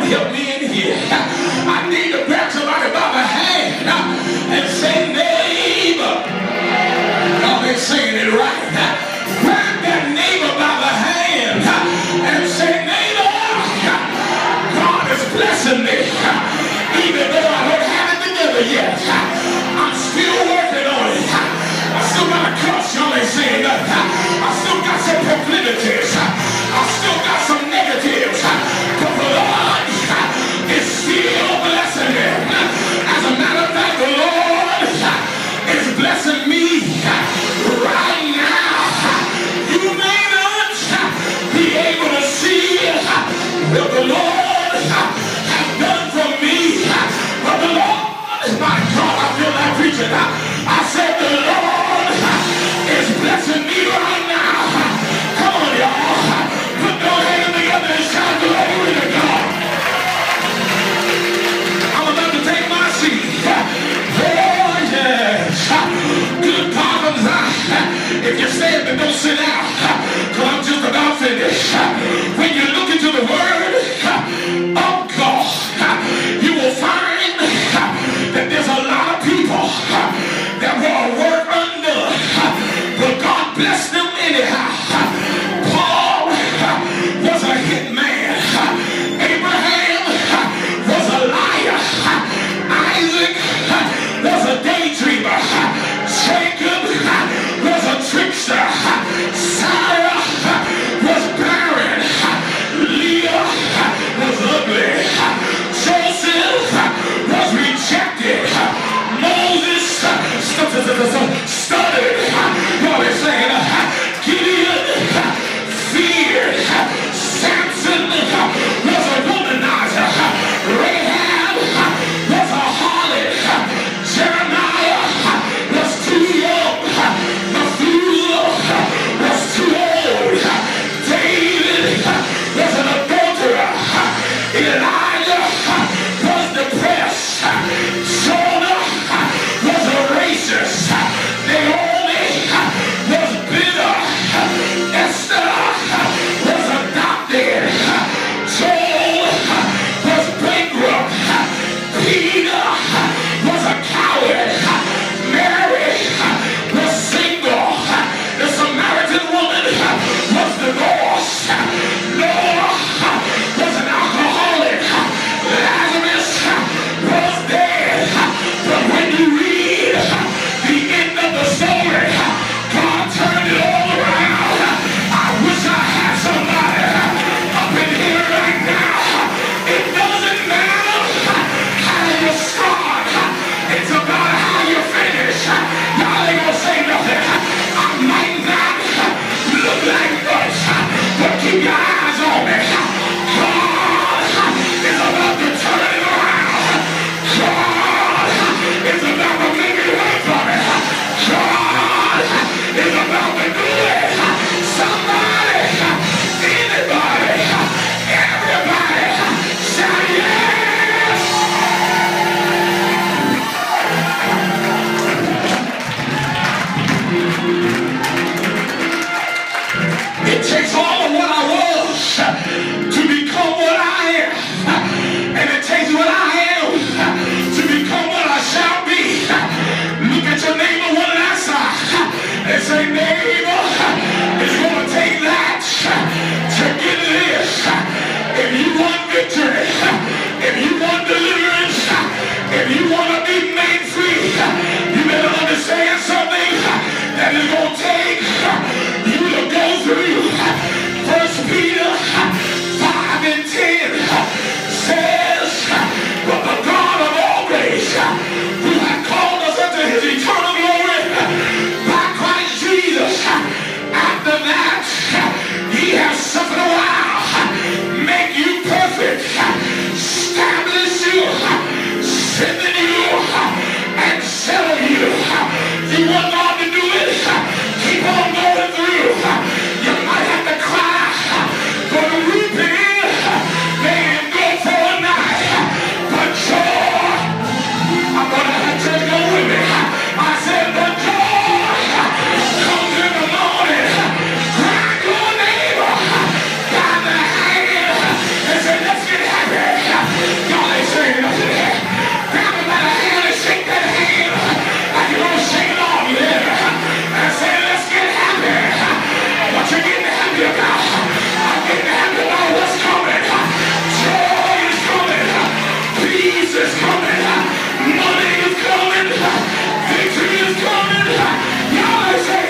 help me in here. I need to grab somebody by the hand and say, neighbor. Y'all ain't saying it right. Grab that neighbor by the hand and say, neighbor, God is blessing me. Even though I don't have it together yet, I'm still working on it. I still got a cuss, y'all ain't saying nothing. I still got some proclivities. I still got some negatives. But the Lord is still blessing me. As a matter of fact, the Lord is blessing me right now. You may not be able to see what the Lord has done for me, but the Lord, my God, I feel like preaching. I said the Lord is blessing me right now. Come on, y'all. Put your hands together and shout glory to God. I'm about to take my seat. Oh, yes. Good God of Zion. If you stand, then don't sit down, because I'm just about finished. When you look into the Word of God, you will find that there's a lot of people that were work undone, but God blessed them anyhow. Paul was a hit man. Abraham was a liar. Isaac was a daydreamer. Jacob was a trickster. Sarah was barren. Leah was ugly. Joseph was rejected. Moses stuttered. Y'all are saying Gideon feared. Samson was a womanizer. Rahab was a harlot. Jeremiah was too young. Methuselah was too old. David was an adulterer. Elijah was depressed. Jonah was a racist. Naomi was bitter. Esther was adopted. Joel was bankrupt. Peter was a coward. Mary was single. The Samaritan woman was divorced. Noah was an alcoholic. Lazarus was dead. But when you read the end of the story, God turned it all around. I wish I had somebody up in here right now. It doesn't matter how you start. It's about how you finish. Y'all ain't gonna say nothing. I might not look like much, but keep your eyes on me. God is about to turn it around. God is about to make it work for me. God is about to do it. Somebody, anybody, everybody, shout yes! It takes all of what I was Peace is coming. Money is coming. Victory is coming. Y'all say